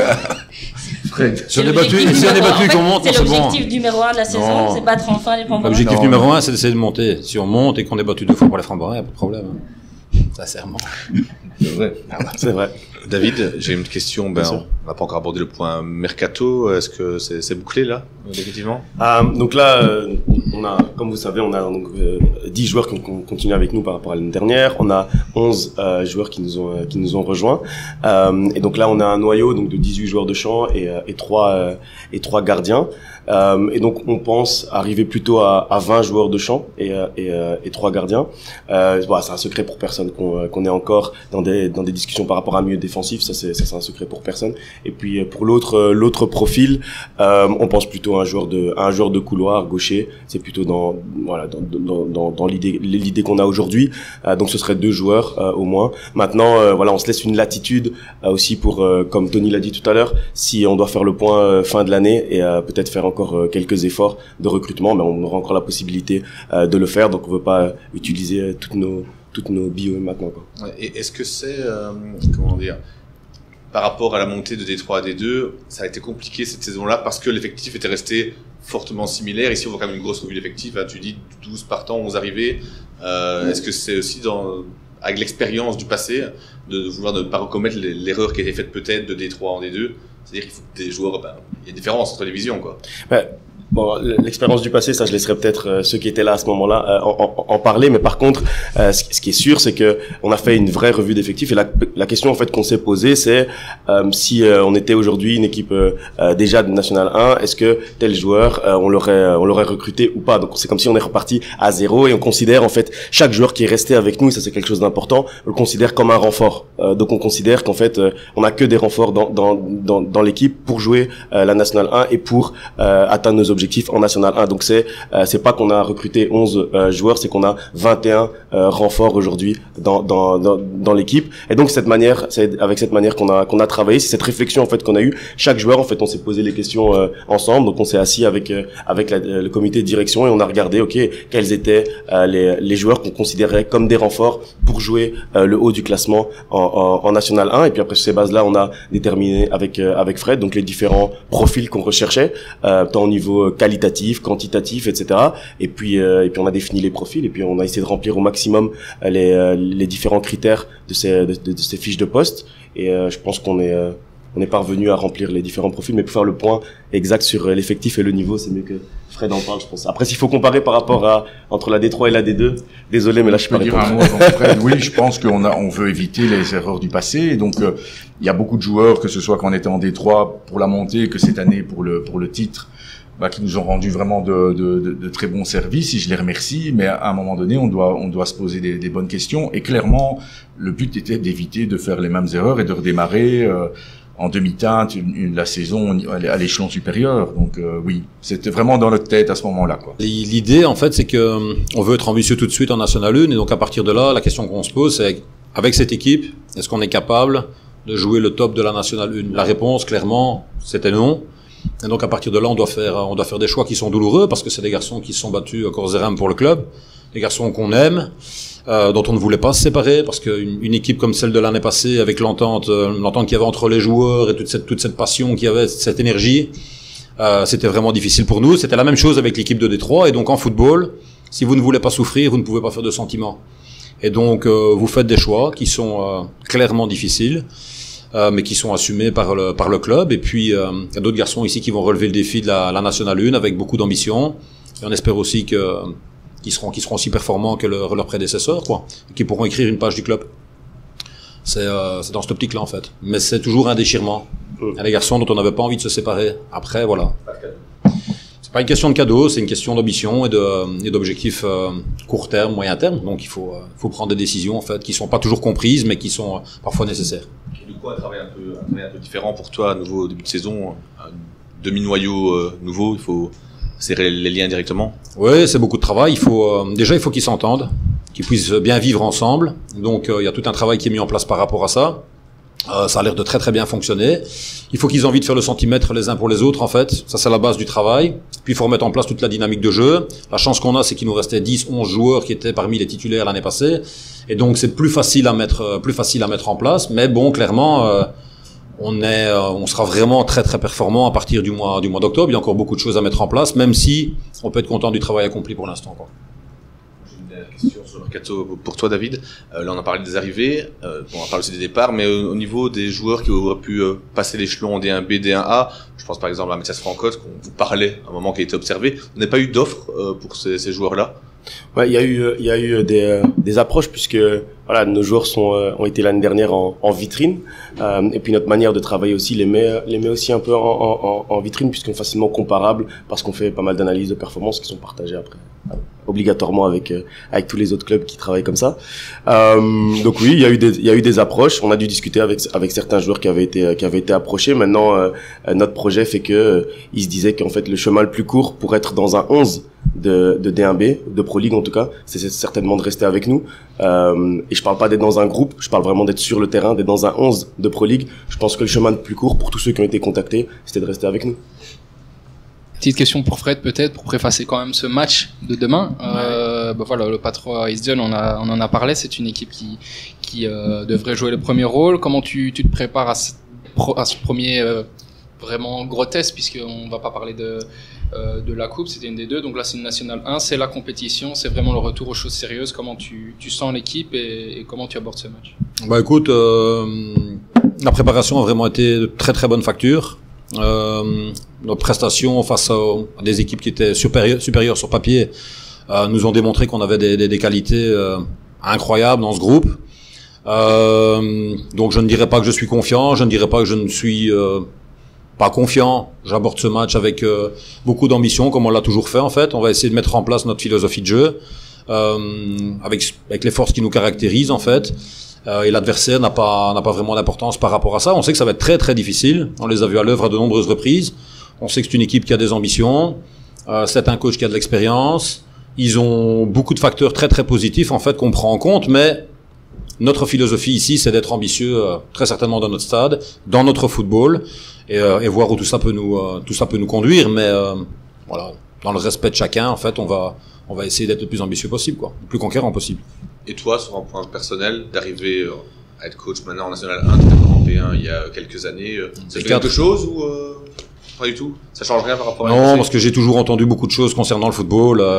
euh... si on est battu, si on est battu, qu'on monte, c'est l'objectif numéro un de la saison, c'est battre enfin les Francs-Borins. L'objectif numéro un, c'est d'essayer de monter. Si on monte et qu'on est battu deux fois pour les Francs-Borins, y a pas de problème. Sincèrement. C'est vrai. C'est vrai. David, j'ai une question. Ben, on n'a pas encore abordé le point mercato. Est-ce que c'est, c'est bouclé là, définitivement? Ah, donc là, euh, on a, comme vous savez, on a donc euh, dix joueurs qui ont continué avec nous par rapport à l'année dernière. On a onze euh, joueurs qui nous ont euh, qui nous ont rejoints. Euh, et donc là, on a un noyau donc de dix-huit joueurs de champ et euh, et trois euh, et trois gardiens. Euh, et donc on pense arriver plutôt à, à vingt joueurs de champ et euh, et, euh, et trois gardiens. Euh, voilà, c'est un secret pour personne qu'on qu'on est encore dans des dans des discussions par rapport à un milieu défensif. Ça c'est ça c'est un secret pour personne. Et puis pour l'autre l'autre profil, euh, on pense plutôt à un joueur de à un joueur de couloir gaucher. C'est plutôt dans voilà dans dans dans, dans l'idée l'idée qu'on a aujourd'hui. Euh, donc ce serait deux joueurs euh, au moins. Maintenant euh, voilà, on se laisse une latitude euh, aussi pour euh, comme Tony l'a dit tout à l'heure, si on doit faire le point euh, fin de l'année et euh, peut-être faire encore euh, quelques efforts de recrutement, mais on aura encore la possibilité euh, de le faire. Donc on veut pas utiliser euh, toutes nos toutes nos bio maintenant, quoi. Et est-ce que c'est euh, comment dire, par rapport à la montée de D trois à D deux, ça a été compliqué cette saison-là parce que l'effectif était resté fortement similaire. Ici, on voit quand même une grosse revue d'effectifs. Hein. Tu dis douze partants, onze arrivés. Euh, est-ce que c'est aussi dans, avec l'expérience du passé, de vouloir ne pas recommettre l'erreur qui a été faite peut-être de D trois en D deux? C'est-à-dire qu'il faut que des joueurs, ben, il y a une différence entre les divisions, quoi. Ouais. Bon, l'expérience du passé, ça, je laisserai peut-être euh, ceux qui étaient là à ce moment-là euh, en, en, en parler. Mais par contre, euh, ce, ce qui est sûr, c'est que on a fait une vraie revue d'effectifs. Et la, la question en fait qu'on s'est posée, c'est euh, si euh, on était aujourd'hui une équipe euh, déjà de National un, est-ce que tel joueur, euh, on l'aurait, on l'aurait recruté ou pas? Donc c'est comme si on est reparti à zéro et on considère en fait chaque joueur qui est resté avec nous, et ça c'est quelque chose d'important, on le considère comme un renfort. Euh, donc on considère qu'en fait, euh, on a que des renforts dans dans dans, dans l'équipe pour jouer euh, la National un et pour euh, atteindre nos objectifs en National un. Donc c'est euh, c'est pas qu'on a recruté onze euh, joueurs, c'est qu'on a vingt et un euh, renforts aujourd'hui dans dans dans, dans l'équipe. Et donc cette manière, c'est avec cette manière qu'on a qu'on a travaillé, c'est cette réflexion en fait qu'on a eu. Chaque joueur en fait, on s'est posé les questions euh, ensemble. Donc on s'est assis avec euh, avec la, le comité de direction et on a regardé OK, quels étaient euh, les les joueurs qu'on considérait comme des renforts pour jouer euh, le haut du classement en, en en National un. Et puis après sur ces bases-là, on a déterminé avec euh, avec Fred donc les différents profils qu'on recherchait euh, tant au niveau qualitatif, quantitatif, et cetera. Et puis euh, et puis on a défini les profils et puis on a essayé de remplir au maximum euh, les euh, les différents critères de ces de, de, de ces fiches de poste. Et euh, je pense qu'on est euh, on n'est pas revenu à remplir les différents profils, mais pour faire le point exact sur l'effectif et le niveau, c'est mieux que Fred en parle, je pense. Après, s'il faut comparer par rapport à entre la D trois et la D deux, désolé, mais là, je Je peux peux pas dire un répondre. mot avant Fred. Oui, je pense qu'on a, on veut éviter les erreurs du passé. Et donc, euh, il y a beaucoup de joueurs, que ce soit quand on était en D trois pour la montée, que cette année pour le pour le titre, bah, qui nous ont rendu vraiment de, de, de, de très bons services. Et je les remercie. Mais à un moment donné, on doit on doit se poser des, des bonnes questions. Et clairement, le but était d'éviter de faire les mêmes erreurs et de redémarrer. Euh, en demi-teinte une, une, la saison à l'échelon supérieur. Donc euh, oui, c'était vraiment dans notre tête à ce moment-là, quoi. L'idée, en fait, c'est que on veut être ambitieux tout de suite en National un, et donc à partir de là, la question qu'on se pose, c'est avec cette équipe, est-ce qu'on est capable de jouer le top de la National un? La réponse, clairement, c'était non. Et donc à partir de là, on doit faire, on doit faire des choix qui sont douloureux, parce que c'est des garçons qui se sont battus corps et âme pour le club, des garçons qu'on aime, euh, dont on ne voulait pas se séparer, parce qu'une une équipe comme celle de l'année passée, avec l'entente, euh, l'entente qu'il y avait entre les joueurs et toute cette, toute cette passion qu'il y avait, cette énergie, euh, c'était vraiment difficile pour nous. C'était la même chose avec l'équipe de Détroit. Et donc en football, si vous ne voulez pas souffrir, vous ne pouvez pas faire de sentiments. Et donc euh, vous faites des choix qui sont euh, clairement difficiles, euh, mais qui sont assumés par le, par le club. Et puis euh, il y a d'autres garçons ici qui vont relever le défi de la, la National un avec beaucoup d'ambition. Et on espère aussi que qui seront qui seront aussi performants que leur, leurs prédécesseurs, quoi, qui pourront écrire une page du club. C'est euh, c'est dans cette optique-là, en fait. Mais c'est toujours un déchirement. Il y a des garçons dont on n'avait pas envie de se séparer. Après, voilà. C'est pas une question de cadeau, c'est une question d'ambition et de et d'objectifs euh, court terme, moyen terme. Donc il faut euh, faut prendre des décisions, en fait, qui sont pas toujours comprises, mais qui sont euh, parfois nécessaires. Et du coup, un travail un peu un travail un peu différent pour toi, à nouveau au début de saison, un demi-noyau euh, nouveau, il faut serrer les liens directement. Oui, c'est beaucoup de travail. Il faut euh, déjà il faut qu'ils s'entendent, qu'ils puissent bien vivre ensemble. Donc euh, il y a tout un travail qui est mis en place par rapport à ça. Euh, ça a l'air de très très bien fonctionner. Il faut qu'ils aient envie de faire le centimètre les uns pour les autres, en fait. Ça, c'est la base du travail. Puis il faut remettre en place toute la dynamique de jeu. La chance qu'on a, c'est qu'il nous restait dix, onze joueurs qui étaient parmi les titulaires l'année passée. Et donc c'est plus facile à mettre plus facile à mettre en place. Mais bon, clairement, euh, on est euh, on sera vraiment très très performant à partir du mois du mois d'octobre. Il y a encore beaucoup de choses à mettre en place, même si on peut être content du travail accompli pour l'instant, quoi. J'ai une dernière question sur le mercato pour toi, David. Euh, là, on a parlé des arrivées, euh, bon, on parle aussi des départs, mais au, au niveau des joueurs qui auraient pu euh, passer l'échelon en D un B, D un A, je pense par exemple à Mathias Francotte, qu'on vous parlait à un moment qui a été observé. On n'a pas eu d'offres euh, pour ces, ces joueurs-là? Ouais, il y a eu, il y a eu des, euh, des approches puisque voilà, nos joueurs sont, euh, ont été l'année dernière en, en vitrine, euh, et puis notre manière de travailler aussi les met, les met aussi un peu en, en, en vitrine puisqu'on est facilement comparable parce qu'on fait pas mal d'analyses de performance qui sont partagées après euh, obligatoirement avec euh, avec tous les autres clubs qui travaillent comme ça. Euh, donc oui, il y a eu des, il y a eu des approches. On a dû discuter avec avec certains joueurs qui avaient été qui avaient été approchés. Maintenant, euh, notre projet fait que euh, ils se disaient qu'en fait le chemin le plus court pour être dans un onze de, de D un B, de Pro League en tout cas, c'est certainement de rester avec nous. Euh, et je parle pas d'être dans un groupe, je parle vraiment d'être sur le terrain, d'être dans un onze de Pro League. Je pense que le chemin le plus court pour tous ceux qui ont été contactés, c'était de rester avec nous. Petite question pour Fred peut-être, pour préfacer quand même ce match de demain. Ouais. Euh, bah voilà, le Patra Isdion, on, a, on en a parlé, c'est une équipe qui, qui euh, devrait jouer le premier rôle. Comment tu, tu te prépares à ce, à ce premier euh, vraiment gros test, puisqu'on va pas parler de... Euh, de la coupe, c'était une des deux, donc là c'est une National un, c'est la compétition, c'est vraiment le retour aux choses sérieuses. Comment tu, tu sens l'équipe et, et comment tu abordes ce match? Bah écoute, euh, la préparation a vraiment été de très très bonne facture. Euh, nos prestations face à, à des équipes qui étaient supérieures, supérieures sur papier euh, nous ont démontré qu'on avait des, des, des qualités euh, incroyables dans ce groupe. Euh, donc je ne dirais pas que je suis confiant, je ne dirais pas que je ne suis euh, pas confiant. J'aborde ce match avec euh, beaucoup d'ambition, comme on l'a toujours fait en fait. On va essayer de mettre en place notre philosophie de jeu euh, avec avec les forces qui nous caractérisent en fait. Euh, et l'adversaire n'a pas n'a pas vraiment d'importance par rapport à ça. On sait que ça va être très très difficile. On les a vus à l'œuvre à de nombreuses reprises. On sait que c'est une équipe qui a des ambitions. Euh, c'est un coach qui a de l'expérience. Ils ont beaucoup de facteurs très très positifs en fait qu'on prend en compte, mais notre philosophie ici, c'est d'être ambitieux, euh, très certainement dans notre stade, dans notre football, et, euh, et voir où tout ça peut nous, euh, tout ça peut nous conduire. Mais euh, voilà, dans le respect de chacun, en fait, on va, on va essayer d'être le plus ambitieux possible, quoi, le plus conquérant possible. Et toi, sur un point personnel, d'arriver euh, à être coach maintenant en National un, tu étais en P un il y a quelques années, euh, ça fait quelque chose ou euh, pas du tout? Ça change rien par rapport à Non, parce que j'ai toujours entendu beaucoup de choses concernant le football. Euh,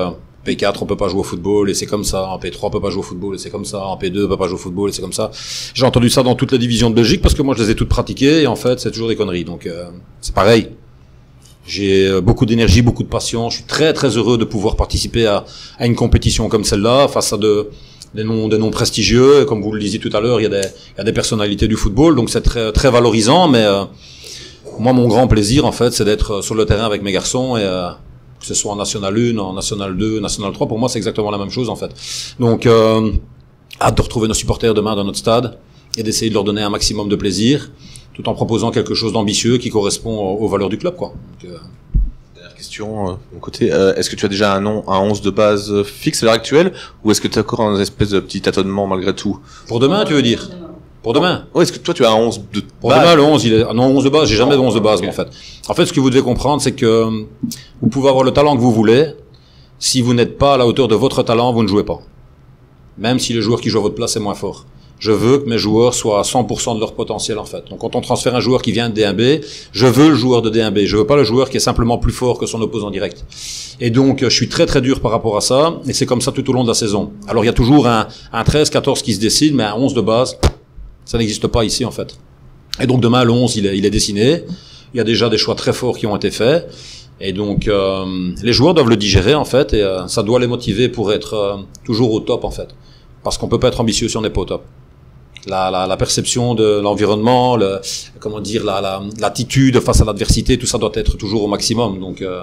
P quatre, on peut pas jouer au football et c'est comme ça. En P trois, on peut pas jouer au football et c'est comme ça. En P deux, on peut pas jouer au football et c'est comme ça. J'ai entendu ça dans toutes les divisions de Belgique parce que moi, je les ai toutes pratiquées et en fait, c'est toujours des conneries. Donc, euh, c'est pareil. J'ai beaucoup d'énergie, beaucoup de passion. Je suis très, très heureux de pouvoir participer à, à une compétition comme celle-là face à de, des noms, des noms prestigieux. Et comme vous le disiez tout à l'heure, il y a des, il y a des personnalités du football. Donc, c'est très, très valorisant. Mais, euh, moi, mon grand plaisir, en fait, c'est d'être sur le terrain avec mes garçons et, euh, que ce soit en National un, en National deux, National trois, pour moi, c'est exactement la même chose, en fait. Donc, euh, hâte de retrouver nos supporters demain dans notre stade et d'essayer de leur donner un maximum de plaisir, tout en proposant quelque chose d'ambitieux qui correspond aux, aux valeurs du club, quoi. Donc, euh... Dernière question, euh, de mon côté. Euh, est-ce que tu as déjà un nom, un onze de base fixe à l'heure actuelle, ou est-ce que tu as encore un espèce de petit tâtonnement malgré tout? Pour demain, tu veux dire? Pour demain? Ouais, est-ce que toi, tu as un onze de Pour base? demain, le onze, il est, non, onze de base, j'ai jamais de onze de base, okay. En fait. En fait, ce que vous devez comprendre, c'est que vous pouvez avoir le talent que vous voulez. Si vous n'êtes pas à la hauteur de votre talent, vous ne jouez pas. Même si le joueur qui joue à votre place est moins fort. Je veux que mes joueurs soient à cent pour cent de leur potentiel, en fait. Donc, quand on transfère un joueur qui vient de D un B, je veux le joueur de D un B. Je veux pas le joueur qui est simplement plus fort que son opposant direct. Et donc, je suis très, très dur par rapport à ça. Et c'est comme ça tout au long de la saison. Alors, il y a toujours un, un treize, quatorze qui se décide, mais un onze de base, ça n'existe pas ici, en fait. Et donc, demain, le onze, il est, il est dessiné. Il y a déjà des choix très forts qui ont été faits. Et donc, euh, les joueurs doivent le digérer, en fait, et euh, ça doit les motiver pour être euh, toujours au top, en fait. Parce qu'on peut pas être ambitieux si on n'est pas au top. La, la, la perception de l'environnement, le, comment dire, la, la, l'attitude face à l'adversité, tout ça doit être toujours au maximum. Donc, euh,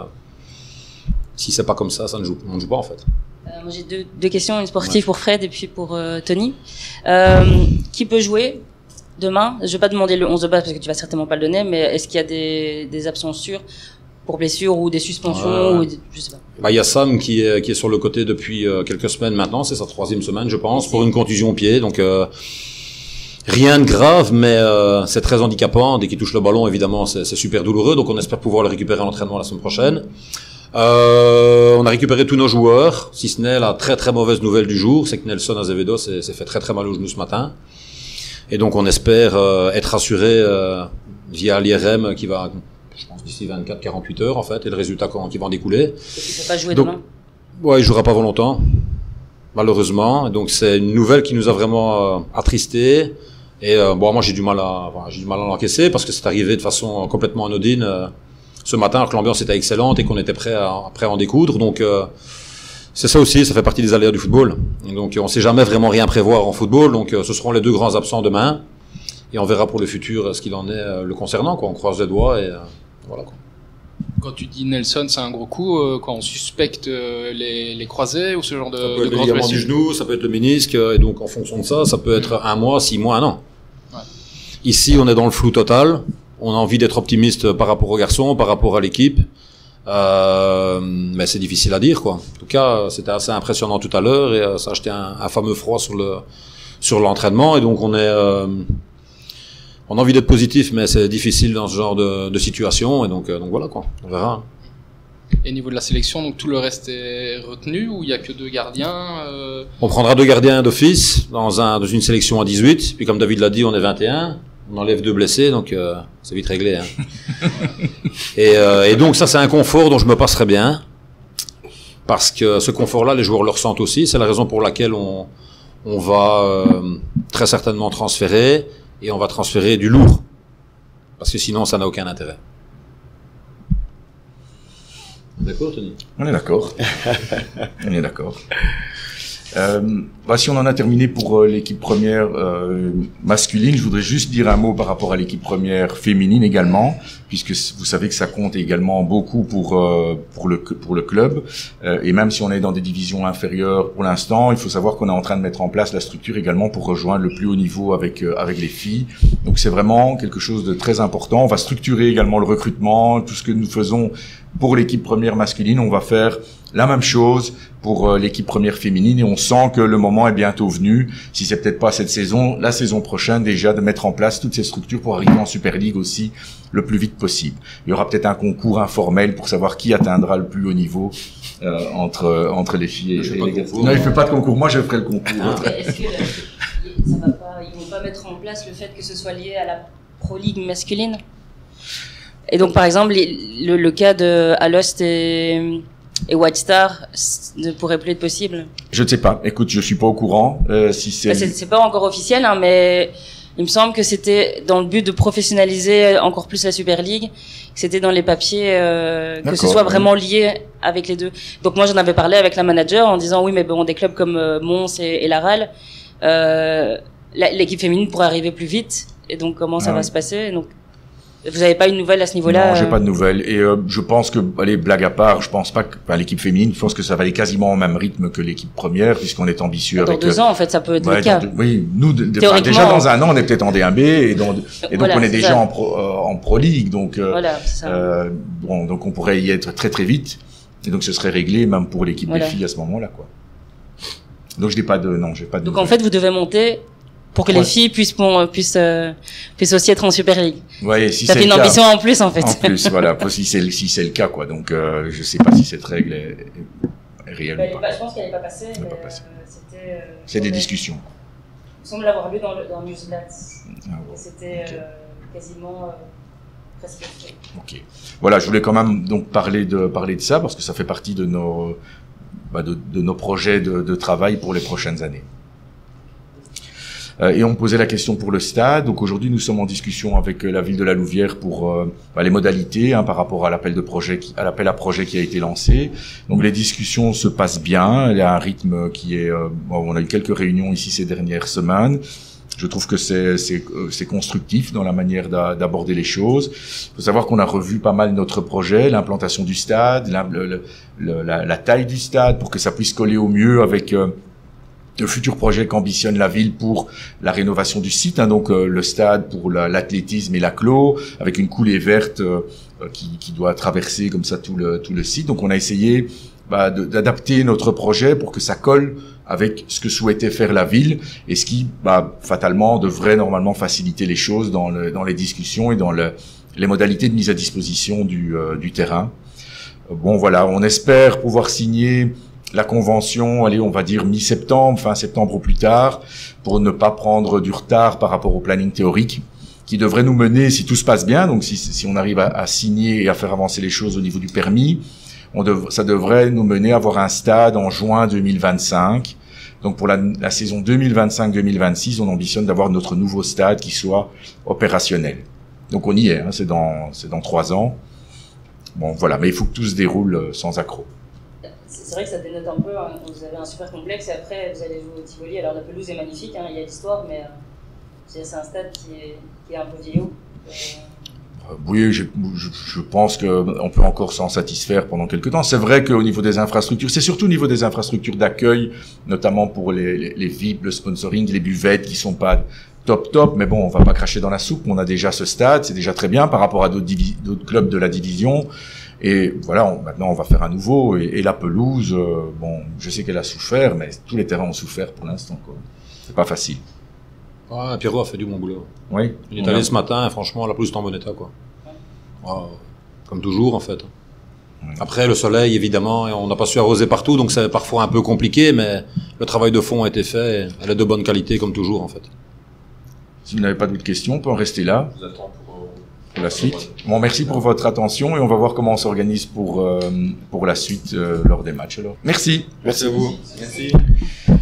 si c'est pas comme ça, ça ne joue, on ne joue pas, en fait. Euh, moi, j'ai deux, deux questions, une sportive ouais. pour Fred et puis pour euh, Tony. Euh, qui peut jouer demain? Je vais pas demander le onze de base parce que tu vas certainement pas le donner, mais est-ce qu'il y a des, des absences sûres pour blessures ou des suspensions euh, ou des, je sais pas. Bah, il y a Sam qui est, qui est sur le côté depuis euh, quelques semaines maintenant, c'est sa troisième semaine, je pense, pour une contusion au pied, donc euh, rien de grave, mais euh, c'est très handicapant. Dès qu'il touche le ballon, évidemment, c'est, c'est super douloureux, donc on espère pouvoir le récupérer à l'entraînement la semaine prochaine. Euh, on a récupéré tous nos joueurs, si ce n'est la très très mauvaise nouvelle du jour, c'est que Nelson Azevedo s'est, s'est fait très très mal au genou ce matin. Et donc on espère euh, être assuré euh, via l'I R M qui va, je pense, d'ici vingt-quatre à quarante-huit heures en fait, et le résultat qui va en découler. Donc il ne peut pas jouer donc, demain? Ouais, il jouera pas longtemps, malheureusement. Donc c'est une nouvelle qui nous a vraiment euh, attristés. Et euh, bon, moi j'ai du mal à, enfin, j'ai du mal à l'encaisser parce que c'est arrivé de façon complètement anodine. Euh, ce matin, alors que l'ambiance était excellente et qu'on était prêt à, prêt à en découdre. Donc euh, c'est ça aussi, ça fait partie des aléas du football. Et donc on sait jamais vraiment rien prévoir en football. Donc euh, ce seront les deux grands absents demain. Et on verra pour le futur euh, ce qu'il en est euh, le concernant, quoi. On croise les doigts et euh, voilà, quoi. Quand tu dis Nelson, c'est un gros coup, euh, quand on suspecte euh, les, les croisés ou ce genre de, ça peut de être le grosses ligament du blessures. genou, ça peut être le ménisque, et donc en fonction de ça, ça peut être un mois, six mois, un an. Ouais. Ici, on est dans le flou total. On a envie d'être optimiste par rapport aux garçons, par rapport à l'équipe. Euh, mais c'est difficile à dire, quoi. En tout cas, c'était assez impressionnant tout à l'heure et euh, ça a jeté un, un fameux froid sur le sur l'entraînement. Et donc, on est, euh, on a envie d'être positif, mais c'est difficile dans ce genre de, de situation. Et donc, euh, donc voilà, quoi. On verra. Et au niveau de la sélection, donc tout le reste est retenu ou il y a que deux gardiens euh... On prendra deux gardiens d'office dans un dans une sélection à dix-huit. Puis comme David l'a dit, on est vingt et un. On enlève deux blessés, donc euh, c'est vite réglé. Hein. et, euh, et donc ça, c'est un confort dont je me passerai bien, parce que ce confort-là, les joueurs le ressentent aussi. C'est la raison pour laquelle on, on va euh, très certainement transférer, et on va transférer du lourd, parce que sinon, ça n'a aucun intérêt. D'accord, Tony? On est d'accord. On est d'accord. Euh, bah, si on en a terminé pour euh, l'équipe première euh, masculine, je voudrais juste dire un mot par rapport à l'équipe première féminine également, puisque vous savez que ça compte également beaucoup pour euh, pour le pour le club. Euh, et même si on est dans des divisions inférieures pour l'instant, il faut savoir qu'on est en train de mettre en place la structure également pour rejoindre le plus haut niveau avec euh, avec les filles. Donc c'est vraiment quelque chose de très important. On va structurer également le recrutement, tout ce que nous faisons pour l'équipe première masculine, on va faire la même chose pour euh, l'équipe première féminine et on sent que le moment est bientôt venu, si c'est peut-être pas cette saison, la saison prochaine déjà, de mettre en place toutes ces structures pour arriver en Super League aussi le plus vite possible. Il y aura peut-être un concours informel pour savoir qui atteindra le plus haut niveau euh, entre entre les filles et, et les gars. Non, il fait pas de concours, moi je ferai le concours. Est-ce que ça va pas, ils vont pas mettre en place le fait que ce soit lié à la Pro League masculine? Et donc par exemple, les, le, le cas de Alost et et White Star c- ne pourrait plus être possible. Je ne sais pas. Écoute, je suis pas au courant. Euh, si c'est. Bah, c'est, c'est pas encore officiel, hein, mais il me semble que c'était dans le but de professionnaliser encore plus la Super League. Que c'était dans les papiers euh, que ce D'accord, soit oui. vraiment lié avec les deux. Donc moi j'en avais parlé avec la manager en disant oui mais bon des clubs comme euh, Mons et, et Laral, euh, la, l'équipe féminine pourrait arriver plus vite. Et donc comment ça Ah va oui. se passer? Donc vous n'avez pas une nouvelle à ce niveau-là? Non, j'ai euh, pas de nouvelles. Et euh, je pense que, allez, blague à part, je pense pas que enfin, l'équipe féminine, je pense que ça va aller quasiment au même rythme que l'équipe première, puisqu'on est ambitieux Dans avec. deux euh, ans en fait ça peut être ouais, le cas. dans deux- oui, nous, de- de- enfin, Théoriquement, déjà dans un an, on est peut-être en D un B et, dans, et donc Voilà, on est c'est déjà ça. en pro, euh, en pro league, donc. euh, Voilà, c'est ça. euh, bon, donc on pourrait y être très très vite, et donc ce serait réglé même pour l'équipe Voilà. des filles à ce moment-là, quoi. Donc je n'ai pas de, non, j'ai pas de. Donc en nouvelles. fait vous devez monter pour que Ouais. les filles puissent bon, puissent euh, puissent aussi être en Super League. Ouais, si Ça c'est fait le une cas. ambition en plus en fait. En plus, voilà, si c'est le- si c'est le cas, quoi. Donc euh, je sais pas si cette règle est, est réelle Elle est ou pas. pas- je pense qu'elle n'est pas passée. Elle est mais, pas passée. euh, c'était, euh, C'est des il discussions. me semble l'avoir lu dans, le, dans Newsblatt. Ah, bon. Et c'était Ok. euh, quasiment euh, presque fait. Ok. Voilà, je voulais quand même donc parler de parler de ça parce que ça fait partie de nos bah, de, de nos projets de, de travail pour les prochaines années. Euh, et on me posait la question pour le stade. Donc aujourd'hui, nous sommes en discussion avec euh, la ville de la Louvière pour euh, bah, les modalités hein, par rapport à l'appel de projet, qui, à l'appel à projet qui a été lancé. Donc les discussions se passent bien. Il y a un rythme qui est. Euh, bon, on a eu quelques réunions ici ces dernières semaines. Je trouve que c'est c'est euh, c'est constructif dans la manière d'a- d'aborder les choses. Il faut savoir qu'on a revu pas mal notre projet, l'implantation du stade, la, le- le- la, la taille du stade pour que ça puisse coller au mieux avec euh, le futur projet qu'ambitionne la ville pour la rénovation du site, hein, donc euh, le stade pour la- l'athlétisme et la clos, avec une coulée verte euh, euh, qui, qui doit traverser comme ça tout le tout le site. Donc on a essayé bah, de- d'adapter notre projet pour que ça colle avec ce que souhaitait faire la ville et ce qui, bah, fatalement, devrait normalement faciliter les choses dans, le, dans les discussions et dans le, les modalités de mise à disposition du, euh, du terrain. Euh, Bon, voilà, on espère pouvoir signer la convention, allez, on va dire mi-septembre, fin septembre au plus tard, pour ne pas prendre du retard par rapport au planning théorique, qui devrait nous mener, si tout se passe bien, donc si, si on arrive à, à signer et à faire avancer les choses au niveau du permis, on dev- ça devrait nous mener à avoir un stade en juin deux mille vingt-cinq. Donc pour la, la saison deux mille vingt-cinq deux mille vingt-six, on ambitionne d'avoir notre nouveau stade qui soit opérationnel. Donc on y est, hein, c'est dans c'est dans trois ans. Bon voilà, mais il faut que tout se déroule euh, sans accroc. C'est c'est vrai que ça dénote un peu. Hein. Vous avez un super complexe et après vous allez jouer au Tivoli. Alors la pelouse est magnifique, hein, il y a l'histoire, mais euh, c'est c'est un stade qui est, qui est un peu vieillot. Euh, Euh, Oui, je, je, je pense que on peut encore s'en satisfaire pendant quelques temps. C'est vrai qu'au niveau des infrastructures, c'est surtout au niveau des infrastructures d'accueil, notamment pour les, les, les V I P, le sponsoring, les buvettes qui sont pas top top, mais bon, on va pas cracher dans la soupe. On a déjà ce stade, c'est déjà très bien par rapport à d'autres, divi- d'autres clubs de la division. Et voilà, on, maintenant on va faire un nouveau. Et, et la pelouse, euh, bon, je sais qu'elle a souffert, mais tous les terrains ont souffert pour l'instant, quoi. C'est pas facile. Ouais, Pierrot a fait du bon boulot. Oui. Il est On a- allé ce matin, et franchement, la pelouse est en bon état, quoi. Ouais, comme toujours, en fait. Ouais. Après, le soleil, évidemment, et on n'a pas su arroser partout, donc c'est parfois un peu compliqué, mais le travail de fond a été fait, et elle est de bonne qualité, comme toujours, en fait. Si vous n'avez pas d'autres questions, on peut en rester là. Pour la suite. Bon, merci pour votre attention et on va voir comment on s'organise pour, euh, pour la suite euh, lors des matchs alors. Merci. Merci à vous. Merci.